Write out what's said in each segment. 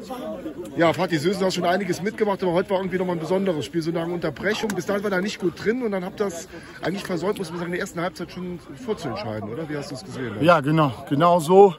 Ja, Fatih Sösen hat schon einiges mitgemacht, aber heute war irgendwie nochmal ein besonderes Spiel, so nach einer Unterbrechung. Bis dahin war da nicht gut drin und dann habt ihr das eigentlich versäumt, muss man sagen, in der ersten Halbzeit schon vorzuentscheiden, oder? Wie hast du es gesehen? Ja, genau so.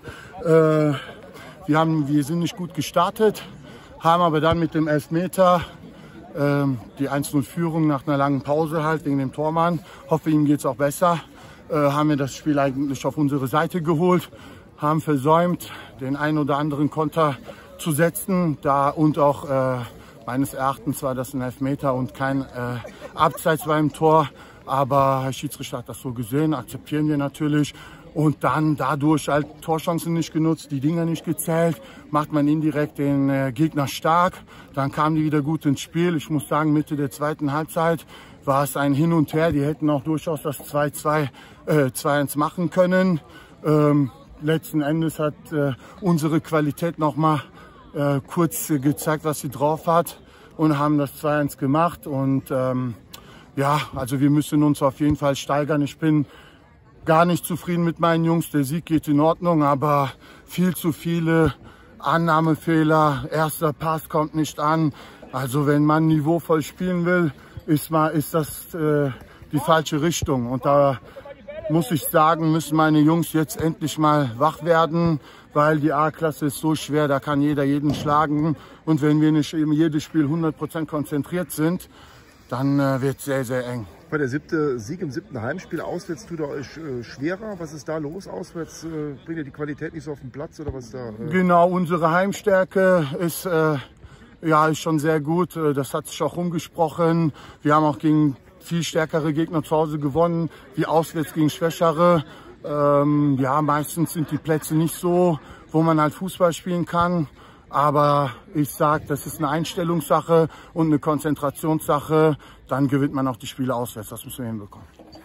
Wir sind nicht gut gestartet, haben aber dann mit dem Elfmeter die 1:0-Führung nach einer langen Pause halt wegen dem Tormann. Hoffe, ihm geht es auch besser. Haben wir das Spiel eigentlich auf unsere Seite geholt, haben versäumt, den einen oder anderen Konter zu setzen. Und auch meines Erachtens war das ein Elfmeter und kein Abseits beim Tor. Aber Herr Schiedsrichter hat das so gesehen, akzeptieren wir natürlich. Und dann dadurch halt Torchancen nicht genutzt, die Dinger nicht gezählt, macht man indirekt den Gegner stark. Dann kamen die wieder gut ins Spiel. Ich muss sagen, Mitte der zweiten Halbzeit war es ein Hin und Her. Die hätten auch durchaus das 2-1 machen können. Letzten Endes hat unsere Qualität nochmal kurz gezeigt, was sie drauf hat und haben das 2-1 gemacht. Und ja, also wir müssen uns auf jeden Fall steigern. Ich bin gar nicht zufrieden mit meinen Jungs. Der Sieg geht in Ordnung, aber viel zu viele Annahmefehler. Erster Pass kommt nicht an. Also wenn man niveauvoll spielen will, ist das die falsche Richtung. Und da muss ich sagen, müssen meine Jungs jetzt endlich mal wach werden, weil die A-Klasse ist so schwer, da kann jeder jeden schlagen. Und wenn wir nicht eben jedes Spiel 100% konzentriert sind, dann wird es sehr, sehr eng. Bei der Sieg im 7. Heimspiel, auswärts tut ihr euch schwerer. Was ist da los? Auswärts bringt ihr die Qualität nicht so auf den Platz oder was da? Genau, unsere Heimstärke ist schon sehr gut. Das hat sich auch rumgesprochen. Wir haben auch gegen viel stärkere Gegner zu Hause gewonnen, wie auswärts gegen schwächere. Meistens sind die Plätze nicht so, wo man halt Fußball spielen kann. Aber ich sage, das ist eine Einstellungssache und eine Konzentrationssache. Dann gewinnt man auch die Spiele auswärts. Das müssen wir hinbekommen.